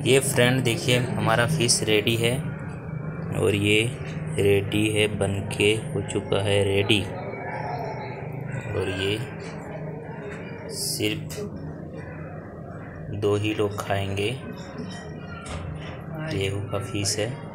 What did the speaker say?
ये फ्रेंड देखिए हमारा फिश रेडी है और ये रेडी है, बन के हो चुका है रेडी। और ये सिर्फ 2 ही लोग खाएंगे। रेहू का फिश है।